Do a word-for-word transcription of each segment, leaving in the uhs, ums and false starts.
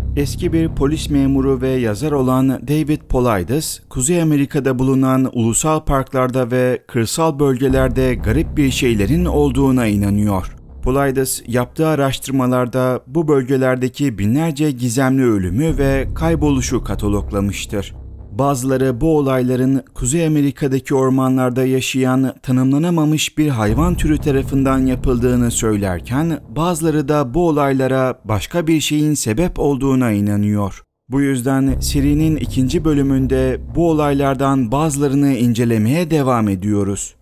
Eski bir polis memuru ve yazar olan David Paulides, Kuzey Amerika'da bulunan ulusal parklarda ve kırsal bölgelerde garip bir şeylerin olduğuna inanıyor. Paulides yaptığı araştırmalarda bu bölgelerdeki binlerce gizemli ölümü ve kayboluşu kataloglamıştır. Bazıları bu olayların Kuzey Amerika'daki ormanlarda yaşayan tanımlanamamış bir hayvan türü tarafından yapıldığını söylerken, bazıları da bu olaylara başka bir şeyin sebep olduğuna inanıyor. Bu yüzden serinin ikinci bölümünde bu olaylardan bazılarını incelemeye devam ediyoruz.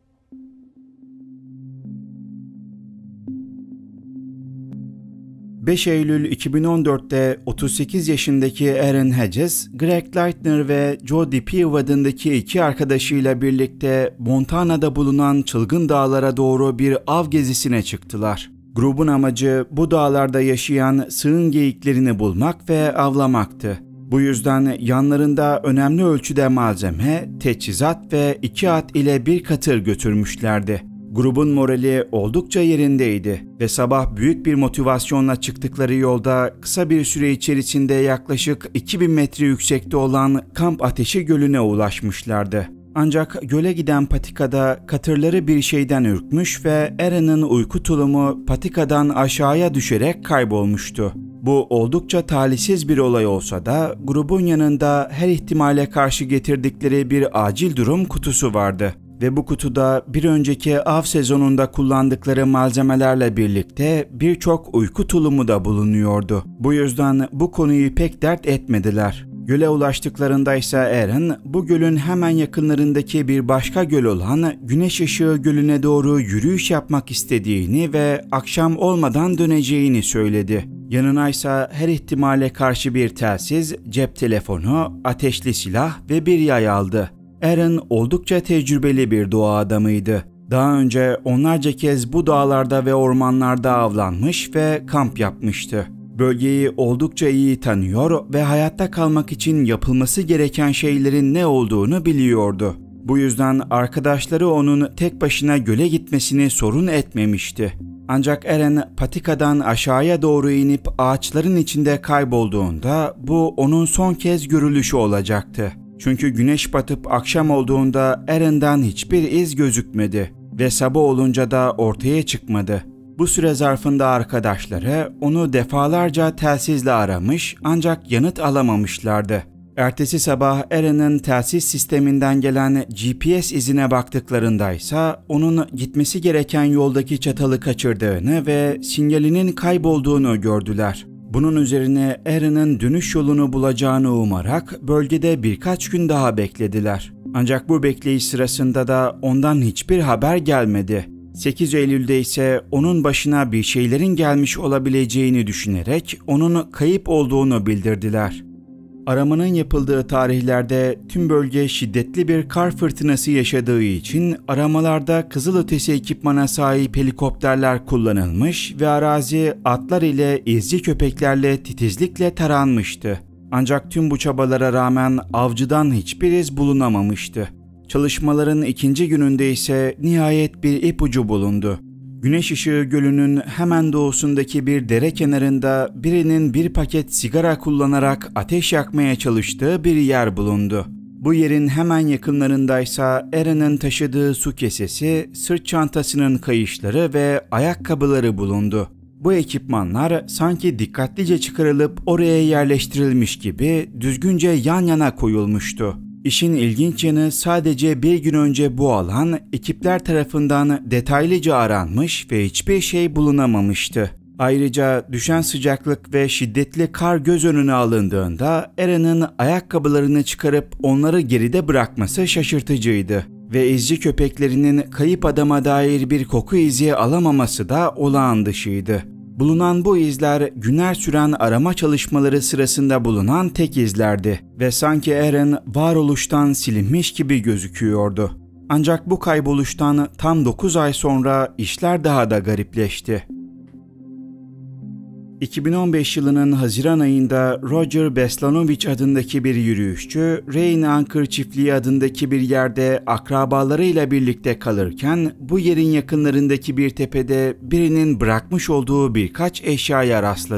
beş Eylül iki bin on dört'te otuz sekiz yaşındaki Aaron Hedges, Greg Leitner ve Joe DePieve adındaki iki arkadaşıyla birlikte Montana'da bulunan çılgın dağlara doğru bir av gezisine çıktılar. Grubun amacı bu dağlarda yaşayan sığın geyiklerini bulmak ve avlamaktı. Bu yüzden yanlarında önemli ölçüde malzeme, teçhizat ve iki at ile bir katır götürmüşlerdi. Grubun morali oldukça yerindeydi ve sabah büyük bir motivasyonla çıktıkları yolda kısa bir süre içerisinde yaklaşık iki bin metre yüksekte olan Kamp Ateşi Gölü'ne ulaşmışlardı. Ancak göle giden patikada katırları bir şeyden ürkmüş ve Aaron'ın uyku tulumu patikadan aşağıya düşerek kaybolmuştu. Bu oldukça talihsiz bir olay olsa da grubun yanında her ihtimale karşı getirdikleri bir acil durum kutusu vardı. Ve bu kutuda bir önceki av sezonunda kullandıkları malzemelerle birlikte birçok uyku tulumu da bulunuyordu. Bu yüzden bu konuyu pek dert etmediler. Göle ulaştıklarında ise Aaron, bu gölün hemen yakınlarındaki bir başka göl olan Güneş Işığı Gölü'ne doğru yürüyüş yapmak istediğini ve akşam olmadan döneceğini söyledi. Yanına ise her ihtimale karşı bir telsiz, cep telefonu, ateşli silah ve bir yay aldı. Aaron oldukça tecrübeli bir doğa adamıydı. Daha önce onlarca kez bu dağlarda ve ormanlarda avlanmış ve kamp yapmıştı. Bölgeyi oldukça iyi tanıyor ve hayatta kalmak için yapılması gereken şeylerin ne olduğunu biliyordu. Bu yüzden arkadaşları onun tek başına göle gitmesini sorun etmemişti. Ancak Aaron patikadan aşağıya doğru inip ağaçların içinde kaybolduğunda bu onun son kez görülüşü olacaktı. Çünkü güneş batıp akşam olduğunda Aaron'dan hiçbir iz gözükmedi ve sabah olunca da ortaya çıkmadı. Bu süre zarfında arkadaşları onu defalarca telsizle aramış ancak yanıt alamamışlardı. Ertesi sabah Aaron'ın telsiz sisteminden gelen G P S izine baktıklarında ise onun gitmesi gereken yoldaki çatalı kaçırdığını ve sinyalinin kaybolduğunu gördüler. Bunun üzerine Aaron'ın dönüş yolunu bulacağını umarak bölgede birkaç gün daha beklediler. Ancak bu bekleyiş sırasında da ondan hiçbir haber gelmedi. sekiz Eylül'de ise onun başına bir şeylerin gelmiş olabileceğini düşünerek onun kayıp olduğunu bildirdiler. Aramanın yapıldığı tarihlerde tüm bölge şiddetli bir kar fırtınası yaşadığı için aramalarda kızılötesi ekipmana sahip helikopterler kullanılmış ve arazi atlar ile izci köpeklerle titizlikle taranmıştı. Ancak tüm bu çabalara rağmen avcıdan hiçbir iz bulunamamıştı. Çalışmaların ikinci gününde ise nihayet bir ipucu bulundu. Güneş Işığı Gölü'nün hemen doğusundaki bir dere kenarında birinin bir paket sigara kullanarak ateş yakmaya çalıştığı bir yer bulundu. Bu yerin hemen yakınlarındaysa Aaron'ın taşıdığı su kesesi, sırt çantasının kayışları ve ayakkabıları bulundu. Bu ekipmanlar sanki dikkatlice çıkarılıp oraya yerleştirilmiş gibi düzgünce yan yana koyulmuştu. İşin ilginç yanı sadece bir gün önce bu alan ekipler tarafından detaylıca aranmış ve hiçbir şey bulunamamıştı. Ayrıca düşen sıcaklık ve şiddetli kar göz önüne alındığında Aaron'ın ayakkabılarını çıkarıp onları geride bırakması şaşırtıcıydı. Ve izci köpeklerinin kayıp adama dair bir koku izi alamaması da olağan dışıydı. Bulunan bu izler günler süren arama çalışmaları sırasında bulunan tek izlerdi ve sanki Aaron varoluştan silinmiş gibi gözüküyordu. Ancak bu kayboluştan tam dokuz ay sonra işler daha da garipleşti. iki bin on beş yılının Haziran ayında Roger Beslanovic adındaki bir yürüyüşçü, Rain Anchor Çiftliği adındaki bir yerde akrabalarıyla birlikte kalırken bu yerin yakınlarındaki bir tepede birinin bırakmış olduğu birkaç eşyaya rastladı.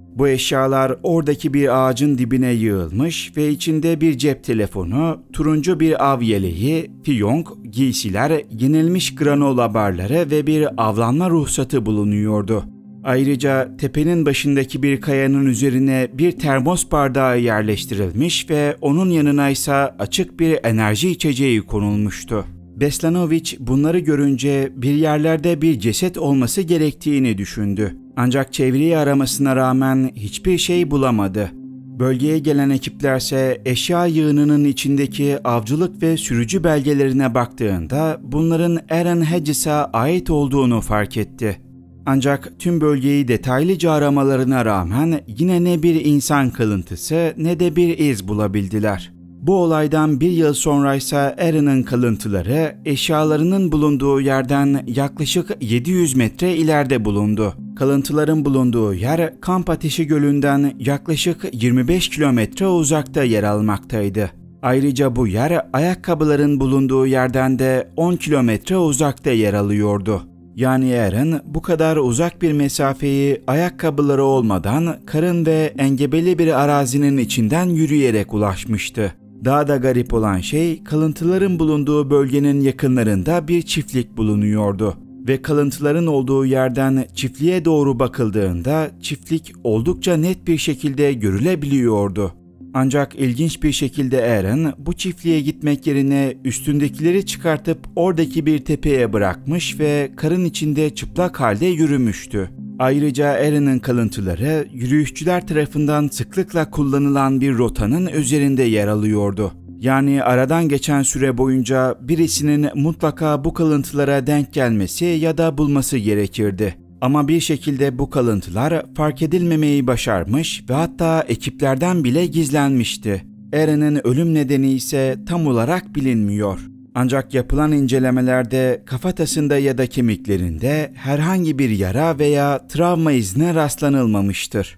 Bu eşyalar oradaki bir ağacın dibine yığılmış ve içinde bir cep telefonu, turuncu bir av yeleği, fiyonk, giysiler, yenilmiş granola barları ve bir avlanma ruhsatı bulunuyordu. Ayrıca tepenin başındaki bir kayanın üzerine bir termos bardağı yerleştirilmiş ve onun yanına ise açık bir enerji içeceği konulmuştu. Beslanovic bunları görünce bir yerlerde bir ceset olması gerektiğini düşündü. Ancak çevreyi aramasına rağmen hiçbir şey bulamadı. Bölgeye gelen ekiplerse eşya yığınının içindeki avcılık ve sürücü belgelerine baktığında bunların Aaron Hedges'e ait olduğunu fark etti. Ancak tüm bölgeyi detaylıca aramalarına rağmen yine ne bir insan kalıntısı ne de bir iz bulabildiler. Bu olaydan bir yıl sonra ise Aaron'ın kalıntıları eşyalarının bulunduğu yerden yaklaşık yedi yüz metre ileride bulundu. Kalıntıların bulunduğu yer Kamp Ateşi Gölü'nden yaklaşık yirmi beş kilometre uzakta yer almaktaydı. Ayrıca bu yer ayakkabıların bulunduğu yerden de on kilometre uzakta yer alıyordu. Yani Aaron bu kadar uzak bir mesafeyi ayakkabıları olmadan karın ve engebeli bir arazinin içinden yürüyerek ulaşmıştı. Daha da garip olan şey kalıntıların bulunduğu bölgenin yakınlarında bir çiftlik bulunuyordu. Ve kalıntıların olduğu yerden çiftliğe doğru bakıldığında çiftlik oldukça net bir şekilde görülebiliyordu. Ancak ilginç bir şekilde Aaron bu çiftliğe gitmek yerine üstündekileri çıkartıp oradaki bir tepeye bırakmış ve karın içinde çıplak halde yürümüştü. Ayrıca Aaron'ın kalıntıları yürüyüşçüler tarafından sıklıkla kullanılan bir rotanın üzerinde yer alıyordu. Yani aradan geçen süre boyunca birisinin mutlaka bu kalıntılara denk gelmesi ya da bulması gerekirdi. Ama bir şekilde bu kalıntılar fark edilmemeyi başarmış ve hatta ekiplerden bile gizlenmişti. Aaron'ın ölüm nedeni ise tam olarak bilinmiyor. Ancak yapılan incelemelerde kafatasında ya da kemiklerinde herhangi bir yara veya travma izine rastlanılmamıştır.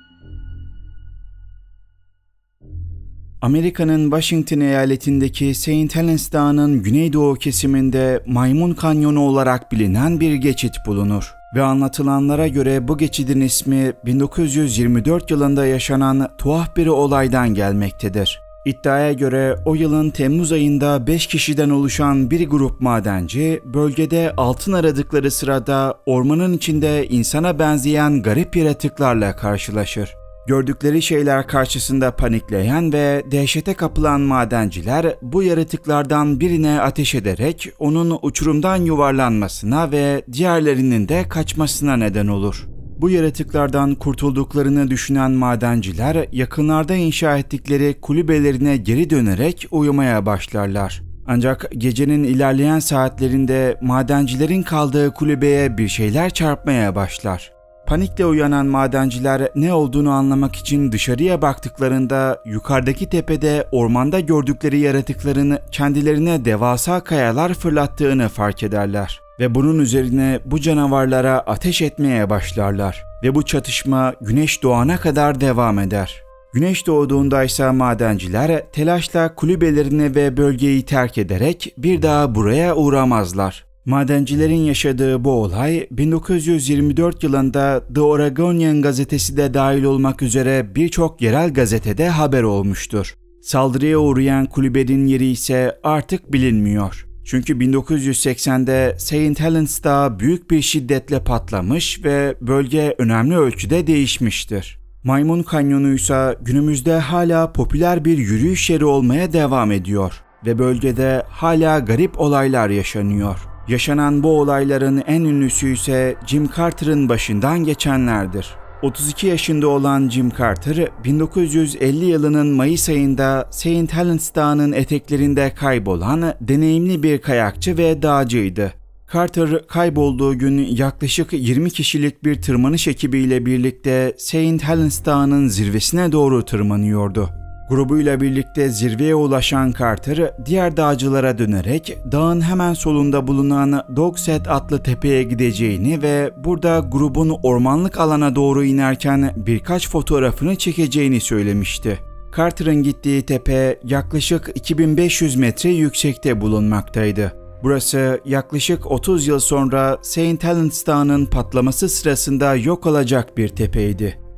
Amerika'nın Washington eyaletindeki Saint Helens Dağı'nın güneydoğu kesiminde Maymun Kanyonu olarak bilinen bir geçit bulunur. Ve anlatılanlara göre bu geçidin ismi bin dokuz yüz yirmi dört yılında yaşanan tuhaf bir olaydan gelmektedir. İddiaya göre o yılın Temmuz ayında beş kişiden oluşan bir grup madenci bölgede altın aradıkları sırada ormanın içinde insana benzeyen garip yaratıklarla karşılaşır. Gördükleri şeyler karşısında panikleyen ve dehşete kapılan madenciler bu yaratıklardan birine ateş ederek onun uçurumdan yuvarlanmasına ve diğerlerinin de kaçmasına neden olur. Bu yaratıklardan kurtulduklarını düşünen madenciler yakınlarda inşa ettikleri kulübelerine geri dönerek uyumaya başlarlar. Ancak gecenin ilerleyen saatlerinde madencilerin kaldığı kulübeye bir şeyler çarpmaya başlar. Panikle uyanan madenciler ne olduğunu anlamak için dışarıya baktıklarında yukarıdaki tepede ormanda gördükleri yaratıkların kendilerine devasa kayalar fırlattığını fark ederler. Ve bunun üzerine bu canavarlara ateş etmeye başlarlar. Ve bu çatışma güneş doğana kadar devam eder. Güneş doğduğunda ise madenciler telaşla kulübelerini ve bölgeyi terk ederek bir daha buraya uğramazlar. Madencilerin yaşadığı bu olay bin dokuz yüz yirmi dört yılında The Oregonian gazetesi de dahil olmak üzere birçok yerel gazetede haber olmuştur. Saldırıya uğrayan kulübenin yeri ise artık bilinmiyor. Çünkü bin dokuz yüz seksende Saint Helens Dağı büyük bir şiddetle patlamış ve bölge önemli ölçüde değişmiştir. Maymun Kanyonu ise günümüzde hala popüler bir yürüyüş yeri olmaya devam ediyor ve bölgede hala garip olaylar yaşanıyor. Yaşanan bu olayların en ünlüsü ise Jim Carter'ın başından geçenlerdir. otuz iki yaşında olan Jim Carter, bin dokuz yüz elli yılının Mayıs ayında Saint Helens Dağı'nın eteklerinde kaybolan deneyimli bir kayakçı ve dağcıydı. Carter kaybolduğu gün yaklaşık yirmi kişilik bir tırmanış ekibiyle birlikte Saint Helens Dağı'nın zirvesine doğru tırmanıyordu. Grubuyla birlikte zirveye ulaşan Carter, diğer dağcılara dönerek dağın hemen solunda bulunan Dogset adlı tepeye gideceğini ve burada grubun ormanlık alana doğru inerken birkaç fotoğrafını çekeceğini söylemişti. Carter'ın gittiği tepe yaklaşık iki bin beş yüz metre yüksekte bulunmaktaydı. Burası yaklaşık otuz yıl sonra Saint Helens Dağı'nın patlaması sırasında yok olacak bir tepeydi.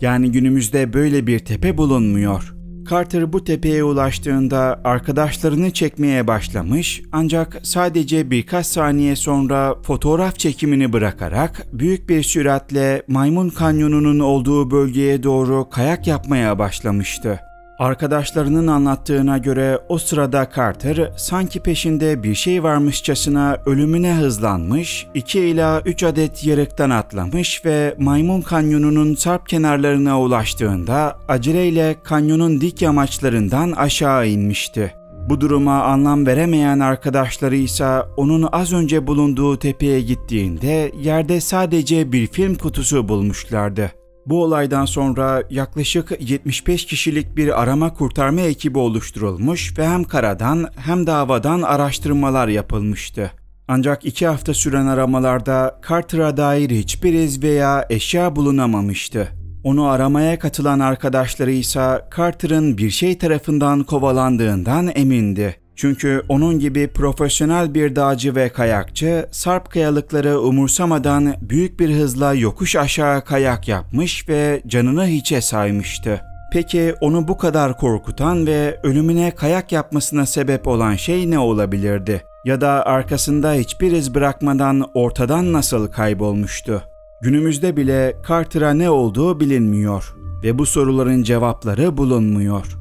Yani günümüzde böyle bir tepe bulunmuyor. Carter bu tepeye ulaştığında arkadaşlarını çekmeye başlamış ancak sadece birkaç saniye sonra fotoğraf çekimini bırakarak büyük bir süratle Maymun Kanyonu'nun olduğu bölgeye doğru kayak yapmaya başlamıştı. Arkadaşlarının anlattığına göre o sırada Carter sanki peşinde bir şey varmışçasına ölümüne hızlanmış, iki ila üç adet yarıktan atlamış ve Maymun Kanyonu'nun sarp kenarlarına ulaştığında aceleyle kanyonun dik yamaçlarından aşağı inmişti. Bu duruma anlam veremeyen arkadaşları ise onun az önce bulunduğu tepeye gittiğinde yerde sadece bir film kutusu bulmuşlardı. Bu olaydan sonra yaklaşık yetmiş beş kişilik bir arama kurtarma ekibi oluşturulmuş ve hem karadan hem de havadan araştırmalar yapılmıştı. Ancak iki hafta süren aramalarda Carter'a dair hiçbir iz veya eşya bulunamamıştı. Onu aramaya katılan arkadaşları ise Carter'ın bir şey tarafından kovalandığından emindi. Çünkü onun gibi profesyonel bir dağcı ve kayakçı sarp kayalıkları umursamadan büyük bir hızla yokuş aşağı kayak yapmış ve canını hiçe saymıştı. Peki onu bu kadar korkutan ve ölümüne kayak yapmasına sebep olan şey ne olabilirdi? Ya da arkasında hiçbir iz bırakmadan ortadan nasıl kaybolmuştu? Günümüzde bile Carter'a ne olduğu bilinmiyor ve bu soruların cevapları bulunmuyor.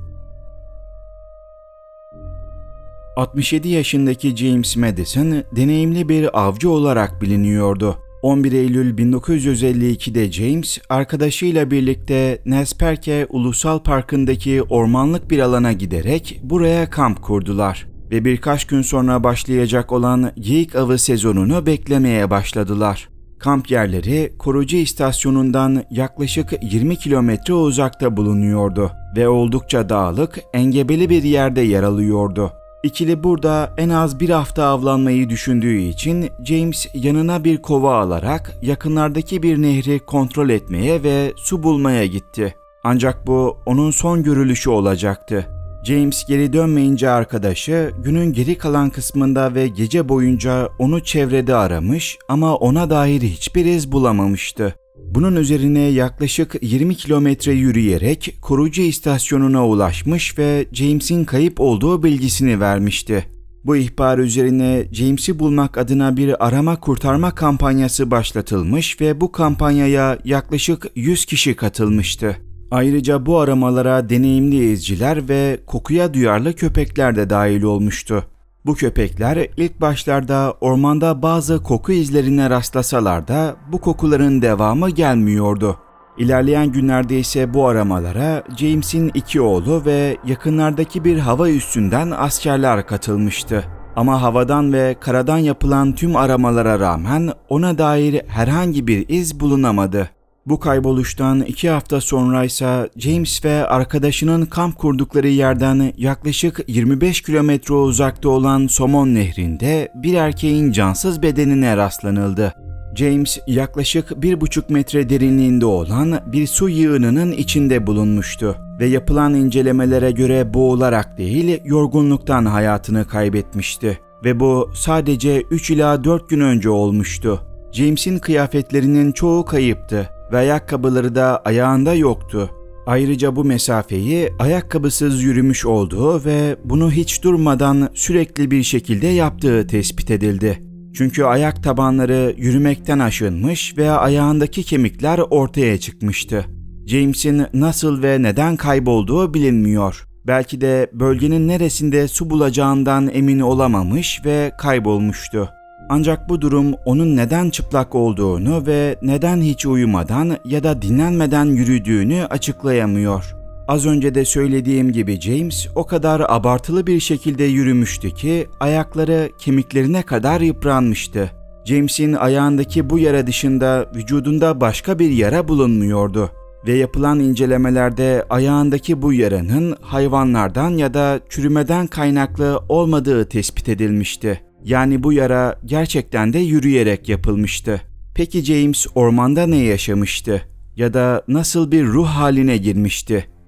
altmış yedi yaşındaki James Madison deneyimli bir avcı olarak biliniyordu. on bir Eylül bin dokuz yüz elli iki'de James arkadaşıyla birlikte Nesperke Ulusal Parkı'ndaki ormanlık bir alana giderek buraya kamp kurdular ve birkaç gün sonra başlayacak olan geyik avı sezonunu beklemeye başladılar. Kamp yerleri korucu istasyonundan yaklaşık yirmi kilometre uzakta bulunuyordu ve oldukça dağlık, engebeli bir yerde yer alıyordu. İkili burada en az bir hafta avlanmayı düşündüğü için James yanına bir kova alarak yakınlardaki bir nehri kontrol etmeye ve su bulmaya gitti. Ancak bu onun son görülüşü olacaktı. James geri dönmeyince arkadaşı günün geri kalan kısmında ve gece boyunca onu çevrede aramış ama ona dair hiçbir iz bulamamıştı. Bunun üzerine yaklaşık yirmi kilometre yürüyerek korucu istasyonuna ulaşmış ve James'in kayıp olduğu bilgisini vermişti. Bu ihbar üzerine James'i bulmak adına bir arama kurtarma kampanyası başlatılmış ve bu kampanyaya yaklaşık yüz kişi katılmıştı. Ayrıca bu aramalara deneyimli izciler ve kokuya duyarlı köpekler de dahil olmuştu. Bu köpekler ilk başlarda ormanda bazı koku izlerine rastlasalar da bu kokuların devamı gelmiyordu. İlerleyen günlerde ise bu aramalara James'in iki oğlu ve yakınlardaki bir hava üssünden askerler katılmıştı. Ama havadan ve karadan yapılan tüm aramalara rağmen ona dair herhangi bir iz bulunamadı. Bu kayboluştan iki hafta sonra ise James ve arkadaşının kamp kurdukları yerden yaklaşık yirmi beş kilometre uzakta olan Somon Nehri'nde bir erkeğin cansız bedenine rastlanıldı. James yaklaşık bir buçuk metre derinliğinde olan bir su yığınının içinde bulunmuştu ve yapılan incelemelere göre boğularak değil yorgunluktan hayatını kaybetmişti ve bu sadece üç ila dört gün önce olmuştu. James'in kıyafetlerinin çoğu kayıptı ve ayakkabıları da ayağında yoktu. Ayrıca bu mesafeyi ayakkabısız yürümüş olduğu ve bunu hiç durmadan sürekli bir şekilde yaptığı tespit edildi. Çünkü ayak tabanları yürümekten aşınmış ve ayağındaki kemikler ortaya çıkmıştı. James'in nasıl ve neden kaybolduğu bilinmiyor. Belki de bölgenin neresinde su bulacağından emin olamamış ve kaybolmuştu. Ancak bu durum onun neden çıplak olduğunu ve neden hiç uyumadan ya da dinlenmeden yürüdüğünü açıklayamıyor. Az önce de söylediğim gibi James o kadar abartılı bir şekilde yürümüştü ki ayakları kemiklerine kadar yıpranmıştı. James'in ayağındaki bu yara dışında vücudunda başka bir yara bulunmuyordu ve yapılan incelemelerde ayağındaki bu yaranın hayvanlardan ya da çürümeden kaynaklı olmadığı tespit edilmişti. Yani bu yara gerçekten de yürüyerek yapılmıştı. Peki James ormanda ne yaşamıştı? Ya da nasıl bir ruh haline girmişti?